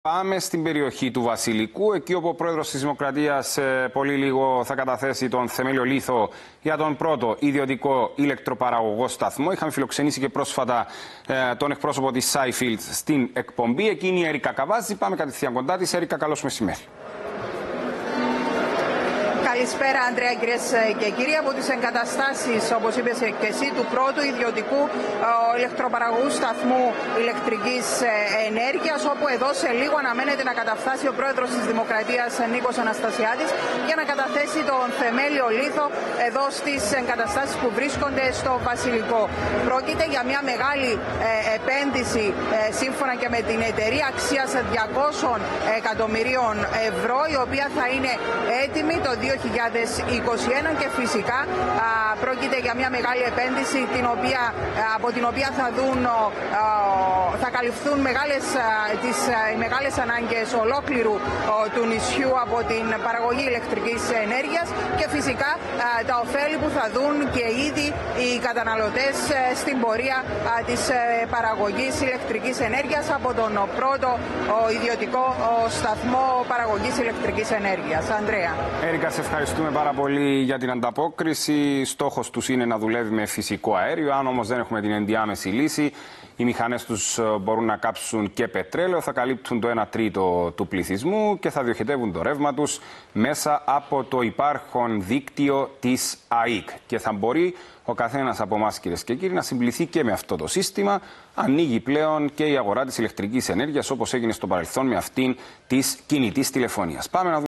Πάμε στην περιοχή του Βασιλικού, εκεί όπου ο πρόεδρος της Δημοκρατίας πολύ λίγο θα καταθέσει τον θεμέλιο λίθο για τον πρώτο ιδιωτικό ηλεκτροπαραγωγό σταθμό. Είχαμε φιλοξενήσει και πρόσφατα τον εκπρόσωπο της Σάιφιλτ στην εκπομπή. Εκείνη η Έρικα Καβάζη. Πάμε κατευθείαν κοντά της. Έρικα, καλώς μεσημέρι. Καλησπέρα, Ανδρέα, κυρίες και κύριοι. Από τις εγκαταστάσεις, όπως είπες και εσύ, του πρώτου ιδιωτικού ηλεκτροπαραγωγού σταθμού ηλεκτρικής ενέργειας, όπου εδώ σε λίγο αναμένεται να καταφτάσει ο πρόεδρος της Δημοκρατίας, Νίκος Αναστασιάδης, για να καταθέσει τον θεμέλιο λίθο εδώ στις εγκαταστάσεις που βρίσκονται στο Βασιλικό. Πρόκειται για μια μεγάλη επένδυση, σύμφωνα και με την εταιρεία, αξίας 200 εκατομμυρίων ευρώ, η οποία θα είναι έτοιμη το 2021, και φυσικά πρόκειται για μια μεγάλη επένδυση από την οποία θα καλυφθούν οι μεγάλες ανάγκες ολόκληρου του νησιού από την παραγωγή ηλεκτρικής ενέργειας, και φυσικά τα ωφέλη που θα δουν και ήδη οι καταναλωτές στην πορεία της παραγωγής ηλεκτρικής ενέργειας από τον πρώτο ιδιωτικό σταθμό παραγωγής ηλεκτρικής ενέργειας. Ανδρέα. Έρικα, σε ευχαριστούμε πάρα πολύ για την ανταπόκριση. Στόχος τους είναι να δουλεύει με φυσικό αέριο. Αν όμως δεν έχουμε την ενδιάμεση λύση, οι μηχανές τους μπορούν να κάψουν και πετρέλαιο, θα καλύπτουν το 1 τρίτο του πληθυσμού και θα διοχετεύουν το ρεύμα τους μέσα από το υπάρχον δίκτυο της ΑΕΚ. Και θα μπορεί ο καθένας από εμάς, κυρίες και κύριοι, να συμπληθεί και με αυτό το σύστημα. Ανοίγει πλέον και η αγορά της ηλεκτρικής ενέργειας, όπως έγινε στο παρελθόν με αυτήν της κινητής τηλεφωνίας. Πάμε να δούμε.